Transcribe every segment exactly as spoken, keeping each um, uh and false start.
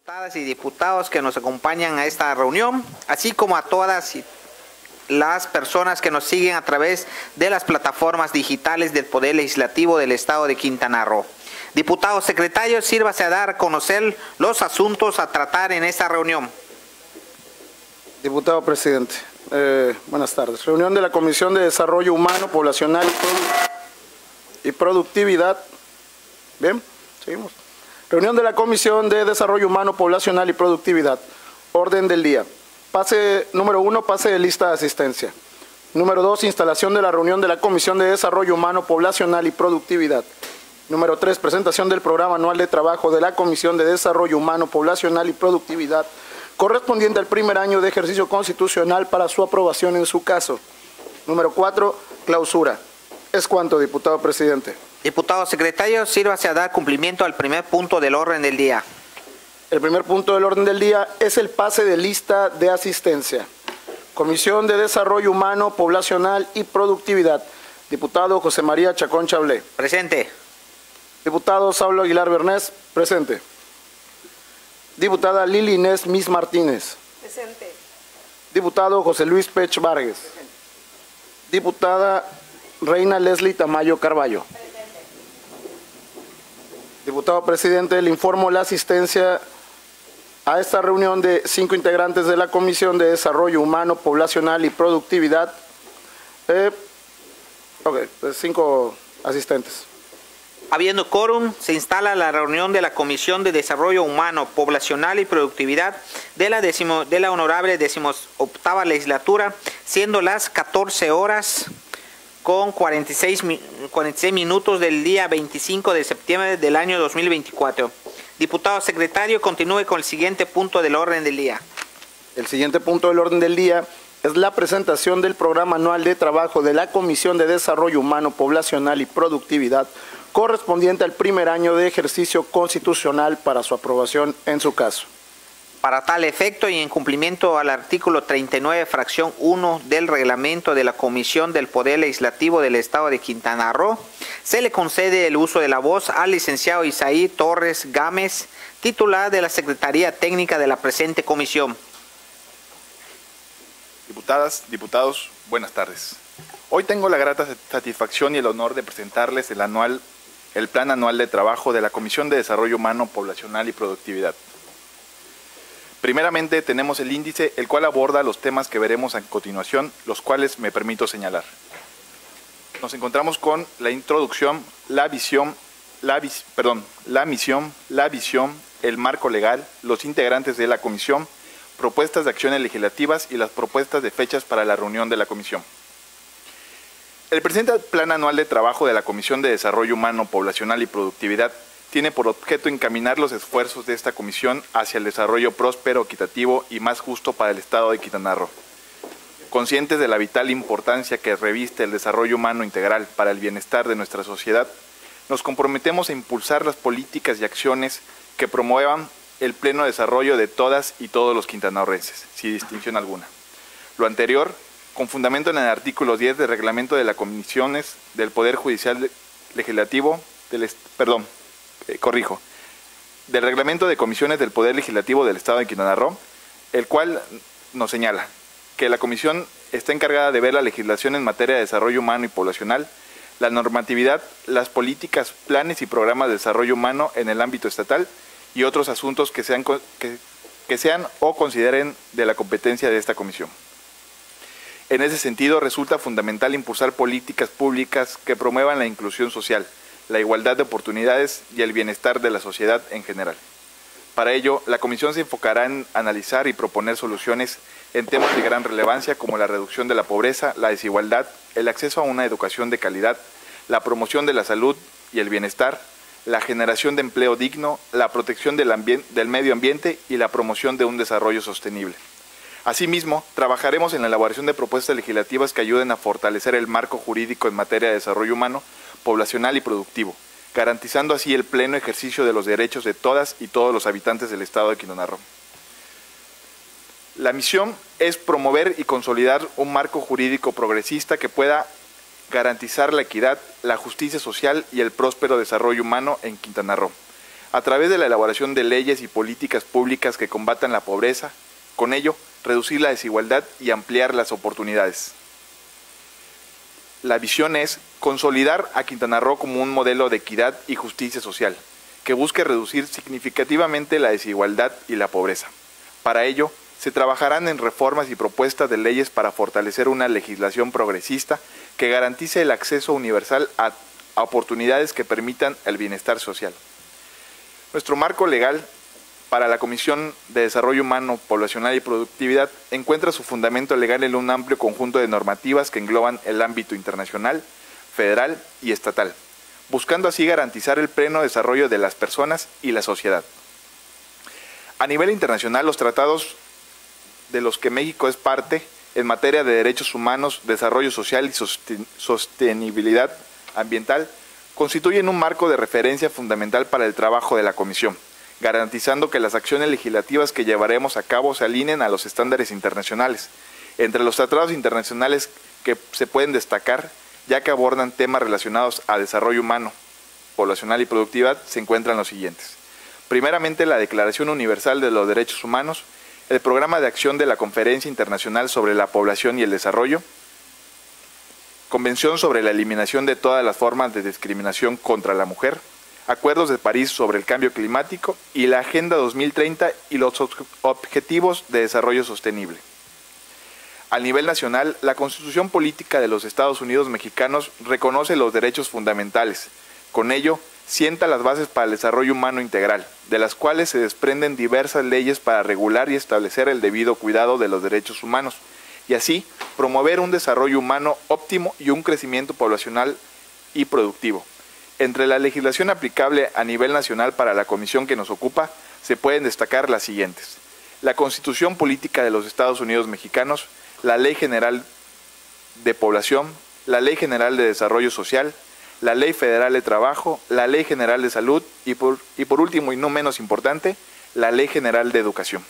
Diputadas y diputados que nos acompañan a esta reunión, así como a todas las personas que nos siguen a través de las plataformas digitales del Poder Legislativo del Estado de Quintana Roo. Diputado secretario, sírvase a dar a conocer los asuntos a tratar en esta reunión. Diputado presidente, eh, buenas tardes. Reunión de la Comisión de Desarrollo Humano, Poblacional y, Produ y Productividad. Bien, seguimos. Reunión de la Comisión de Desarrollo Humano, Poblacional y Productividad. Orden del día. Pase número uno, pase de lista de asistencia. Número dos, instalación de la reunión de la Comisión de Desarrollo Humano, Poblacional y Productividad. Número tres, presentación del programa anual de trabajo de la Comisión de Desarrollo Humano, Poblacional y Productividad, correspondiente al primer año de ejercicio constitucional para su aprobación en su caso. Número cuatro, clausura. Es cuanto, diputado presidente. Diputado secretario, sírvase a dar cumplimiento al primer punto del orden del día. El primer punto del orden del día es el pase de lista de asistencia. Comisión de Desarrollo Humano, Poblacional y Productividad. Diputado José María Chacón Chablé. Presente. Diputado Saulo Aguilar Bernés. Presente. Diputada Lili Inés Mis Martínez. Presente. Diputado José Luis Pech Vargas. Presente. Diputada Reina Leslie Tamayo Carballo. Presente. Diputado presidente, le informo la asistencia a esta reunión de cinco integrantes de la Comisión de Desarrollo Humano, Poblacional y Productividad. Eh, ok, pues cinco asistentes. Habiendo quórum, se instala la reunión de la Comisión de Desarrollo Humano, Poblacional y Productividad de la, decimo, de la honorable decimoctava legislatura, siendo las catorce horas con cuarenta y seis minutos del día veinticinco de septiembre del año dos mil veinticuatro. Diputado secretario, continúe con el siguiente punto del orden del día. El siguiente punto del orden del día es la presentación del programa anual de trabajo de la Comisión de Desarrollo Humano, Poblacional y Productividad, correspondiente al primer año de ejercicio constitucional para su aprobación en su caso. Para tal efecto y en cumplimiento al artículo treinta y nueve, fracción uno del reglamento de la Comisión del Poder Legislativo del Estado de Quintana Roo, se le concede el uso de la voz al licenciado Isaí Torres Gámez, titular de la Secretaría Técnica de la presente comisión. Diputadas, diputados, buenas tardes. Hoy tengo la grata satisfacción y el honor de presentarles el, anual, el Plan Anual de Trabajo de la Comisión de Desarrollo Humano, Poblacional y Productividad. Primeramente tenemos el índice, el cual aborda los temas que veremos a continuación, los cuales me permito señalar. Nos encontramos con la introducción, la visión, la, vis, perdón, la misión, la visión, el marco legal, los integrantes de la comisión, propuestas de acciones legislativas y las propuestas de fechas para la reunión de la comisión. El presente Plan Anual de Trabajo de la Comisión de Desarrollo Humano, Poblacional y Productividad tiene por objeto encaminar los esfuerzos de esta comisión hacia el desarrollo próspero, equitativo y más justo para el Estado de Quintana Roo. Conscientes de la vital importancia que reviste el desarrollo humano integral para el bienestar de nuestra sociedad, nos comprometemos a impulsar las políticas y acciones que promuevan el pleno desarrollo de todas y todos los quintanarroenses, sin distinción alguna. Lo anterior, con fundamento en el artículo diez del reglamento de las comisiones del Poder Judicial Legislativo, del, perdón, Eh, corrijo, del reglamento de comisiones del Poder Legislativo del Estado de Quintana Roo, el cual nos señala que la comisión está encargada de ver la legislación en materia de desarrollo humano y poblacional, la normatividad, las políticas, planes y programas de desarrollo humano en el ámbito estatal y otros asuntos que sean, que, que sean o consideren de la competencia de esta comisión. En ese sentido, resulta fundamental impulsar políticas públicas que promuevan la inclusión social, la igualdad de oportunidades y el bienestar de la sociedad en general. Para ello, la comisión se enfocará en analizar y proponer soluciones en temas de gran relevancia como la reducción de la pobreza, la desigualdad, el acceso a una educación de calidad, la promoción de la salud y el bienestar, la generación de empleo digno, la protección del, del medio ambiente y la promoción de un desarrollo sostenible. Asimismo, trabajaremos en la elaboración de propuestas legislativas que ayuden a fortalecer el marco jurídico en materia de desarrollo humano, poblacional y productivo, garantizando así el pleno ejercicio de los derechos de todas y todos los habitantes del Estado de Quintana Roo. La misión es promover y consolidar un marco jurídico progresista que pueda garantizar la equidad, la justicia social y el próspero desarrollo humano en Quintana Roo, a través de la elaboración de leyes y políticas públicas que combatan la pobreza, con ello, reducir la desigualdad y ampliar las oportunidades. La visión es consolidar a Quintana Roo como un modelo de equidad y justicia social, que busque reducir significativamente la desigualdad y la pobreza. Para ello, se trabajarán en reformas y propuestas de leyes para fortalecer una legislación progresista que garantice el acceso universal a, a oportunidades que permitan el bienestar social. Nuestro marco legal para la Comisión de Desarrollo Humano, Poblacional y Productividad encuentra su fundamento legal en un amplio conjunto de normativas que engloban el ámbito internacional, federal y estatal, buscando así garantizar el pleno desarrollo de las personas y la sociedad. A nivel internacional, los tratados de los que México es parte en materia de derechos humanos, desarrollo social y sostenibilidad ambiental constituyen un marco de referencia fundamental para el trabajo de la Comisión, garantizando que las acciones legislativas que llevaremos a cabo se alineen a los estándares internacionales. Entre los tratados internacionales que se pueden destacar, ya que abordan temas relacionados a desarrollo humano, poblacional y productividad, se encuentran los siguientes. Primeramente, la Declaración Universal de los Derechos Humanos, el Programa de Acción de la Conferencia Internacional sobre la Población y el Desarrollo, Convención sobre la Eliminación de todas las formas de discriminación contra la mujer, Acuerdos de París sobre el Cambio Climático y la Agenda dos mil treinta y los Objetivos de Desarrollo Sostenible. A nivel nacional, la Constitución Política de los Estados Unidos Mexicanos reconoce los derechos fundamentales. Con ello, sienta las bases para el desarrollo humano integral, de las cuales se desprenden diversas leyes para regular y establecer el debido cuidado de los derechos humanos, y así promover un desarrollo humano óptimo y un crecimiento poblacional y productivo. Entre la legislación aplicable a nivel nacional para la comisión que nos ocupa, se pueden destacar las siguientes: la Constitución Política de los Estados Unidos Mexicanos, la Ley General de Población, la Ley General de Desarrollo Social, la Ley Federal de Trabajo, la Ley General de Salud y por, y por último y no menos importante, la Ley General de Educación.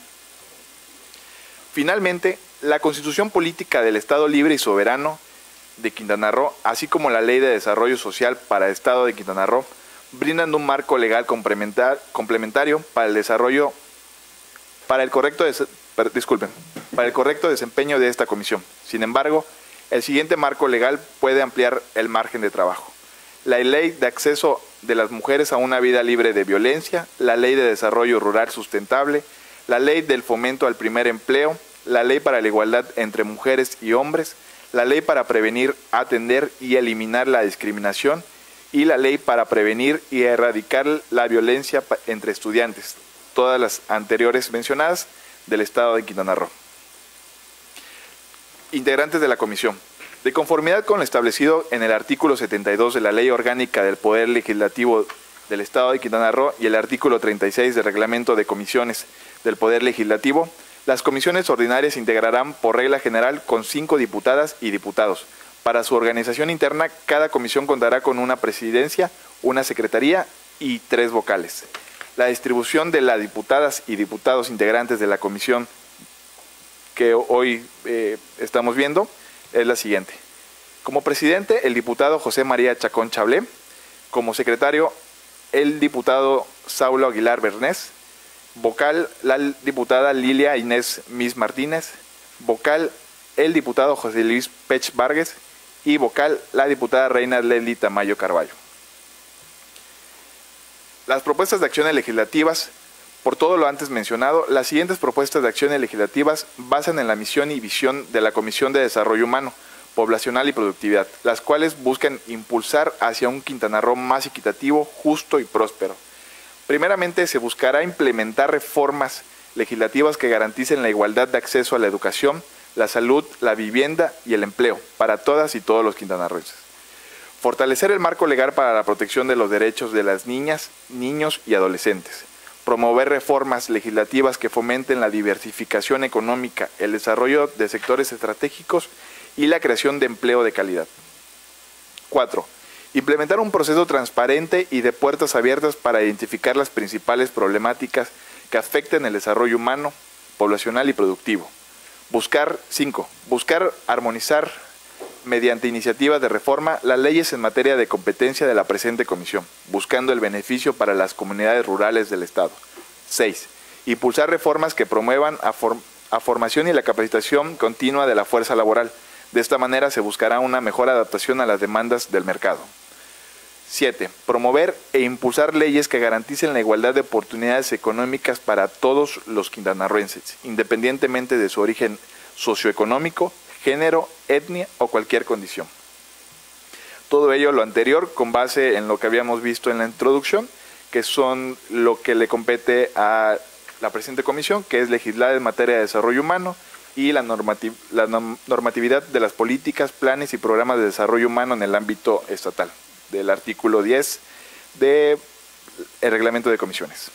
Finalmente, la Constitución Política del Estado Libre y Soberano de Quintana Roo, así como la Ley de Desarrollo Social para el Estado de Quintana Roo, brindan un marco legal complementar, complementario para el desarrollo, para el correcto, des, per, disculpen, para el correcto desempeño de esta comisión. Sin embargo, el siguiente marco legal puede ampliar el margen de trabajo. La Ley de Acceso de las Mujeres a una Vida Libre de Violencia, la Ley de Desarrollo Rural Sustentable, la Ley del Fomento al Primer Empleo, la Ley para la Igualdad entre Mujeres y Hombres, la Ley para prevenir, atender y eliminar la discriminación y la Ley para prevenir y erradicar la violencia entre estudiantes, todas las anteriores mencionadas del Estado de Quintana Roo. Integrantes de la Comisión. De conformidad con lo establecido en el artículo setenta y dos de la Ley Orgánica del Poder Legislativo del Estado de Quintana Roo y el artículo treinta y seis del Reglamento de Comisiones del Poder Legislativo, las comisiones ordinarias se integrarán por regla general con cinco diputadas y diputados. Para su organización interna, cada comisión contará con una presidencia, una secretaría y tres vocales. La distribución de las diputadas y diputados integrantes de la comisión que hoy eh, estamos viendo es la siguiente. Como presidente, el diputado José María Chacón Chablé. Como secretario, el diputado Saulo Aguilar Bernés. Vocal, la diputada Lilia Inés Mis Martínez. Vocal, el diputado José Luis Pech Vargas. Y vocal, la diputada Reina Leslie Tamayo Carballo. Las propuestas de acciones legislativas. Por todo lo antes mencionado, las siguientes propuestas de acciones legislativas basan en la misión y visión de la Comisión de Desarrollo Humano, Poblacional y Productividad, las cuales buscan impulsar hacia un Quintana Roo más equitativo, justo y próspero. Primeramente, se buscará implementar reformas legislativas que garanticen la igualdad de acceso a la educación, la salud, la vivienda y el empleo para todas y todos los quintanarroenses. Fortalecer el marco legal para la protección de los derechos de las niñas, niños y adolescentes. Promover reformas legislativas que fomenten la diversificación económica, el desarrollo de sectores estratégicos y la creación de empleo de calidad. Cuatro. Implementar un proceso transparente y de puertas abiertas para identificar las principales problemáticas que afecten el desarrollo humano, poblacional y productivo. Buscar, cinco. Buscar armonizar mediante iniciativas de reforma, las leyes en materia de competencia de la presente comisión, buscando el beneficio para las comunidades rurales del Estado. seis. Impulsar reformas que promuevan a, form a formación y la capacitación continua de la fuerza laboral. De esta manera se buscará una mejor adaptación a las demandas del mercado. siete. Promover e impulsar leyes que garanticen la igualdad de oportunidades económicas para todos los quintanarroenses, independientemente de su origen socioeconómico, género, etnia o cualquier condición. Todo ello, lo anterior, con base en lo que habíamos visto en la introducción, que son lo que le compete a la presente comisión, que es legislar en materia de desarrollo humano y la, normativ la normatividad de las políticas, planes y programas de desarrollo humano en el ámbito estatal, del artículo diez del reglamento de comisiones.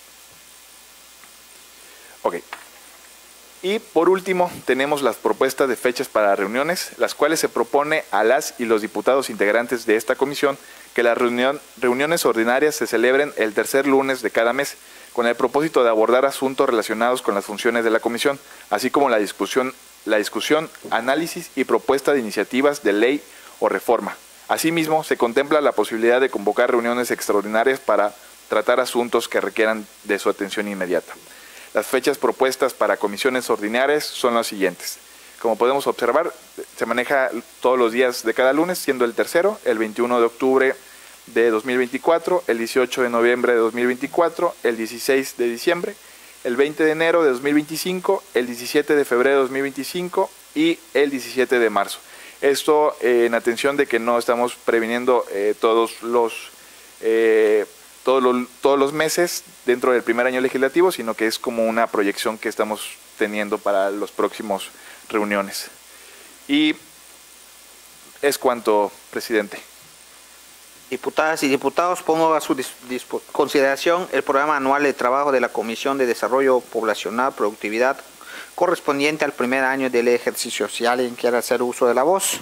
Ok. Y por último, tenemos las propuestas de fechas para reuniones, las cuales se propone a las y los diputados integrantes de esta comisión que las reunión, reuniones ordinarias se celebren el tercer lunes de cada mes, con el propósito de abordar asuntos relacionados con las funciones de la comisión, así como la discusión, la discusión, análisis y propuesta de iniciativas de ley o reforma. Asimismo, se contempla la posibilidad de convocar reuniones extraordinarias para tratar asuntos que requieran de su atención inmediata. Las fechas propuestas para comisiones ordinarias son las siguientes. Como podemos observar, se maneja todos los días de cada lunes, siendo el tercero, el veintiuno de octubre de dos mil veinticuatro, el dieciocho de noviembre de dos mil veinticuatro, el dieciséis de diciembre, el veinte de enero de dos mil veinticinco, el diecisiete de febrero de dos mil veinticinco y el diecisiete de marzo. Esto eh, en atención de que no estamos previniendo eh, todos los eh, todos los, todos los meses dentro del primer año legislativo, sino que es como una proyección que estamos teniendo para los próximos reuniones. Y es cuanto, presidente. Diputadas y diputados, pongo a su consideración el programa anual de trabajo de la Comisión de Desarrollo Poblacional, Productividad, correspondiente al primer año del ejercicio. Si alguien quiere hacer uso de la voz.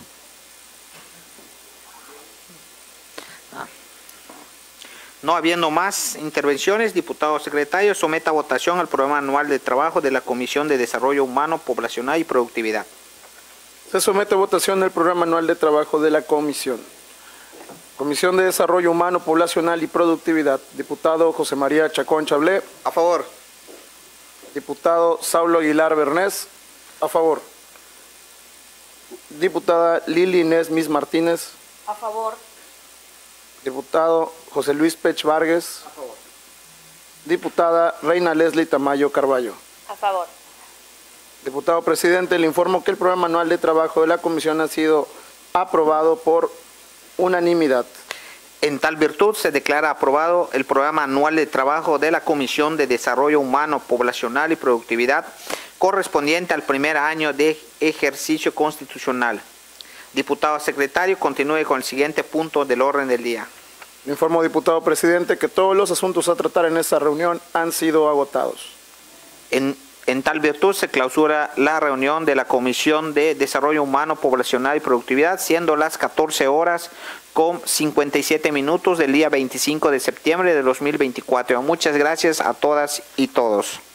No habiendo más intervenciones, diputado secretario, someta a votación el programa anual de trabajo de la Comisión de Desarrollo Humano, Poblacional y Productividad. Se somete a votación el programa anual de trabajo de la Comisión. Comisión de Desarrollo Humano, Poblacional y Productividad. Diputado José María Chacón Chablé. A favor. Diputado Saulo Aguilar Bernés. A favor. Diputada Lili Inés Mis Martínez. A favor. Diputado José Luis Pech Vargas. A favor. Diputada Reina Leslie Tamayo Carballo. A favor. Diputado presidente, le informo que el programa anual de trabajo de la comisión ha sido aprobado por unanimidad. En tal virtud se declara aprobado el programa anual de trabajo de la Comisión de Desarrollo Humano, Poblacional y Productividad correspondiente al primer año de ejercicio constitucional. Diputado secretario, continúe con el siguiente punto del orden del día. Le informo, diputado presidente, que todos los asuntos a tratar en esta reunión han sido agotados. En, en tal virtud se clausura la reunión de la Comisión de Desarrollo Humano, Poblacional y Productividad, siendo las catorce horas con cincuenta y siete minutos del día veinticinco de septiembre de dos mil veinticuatro. Muchas gracias a todas y todos.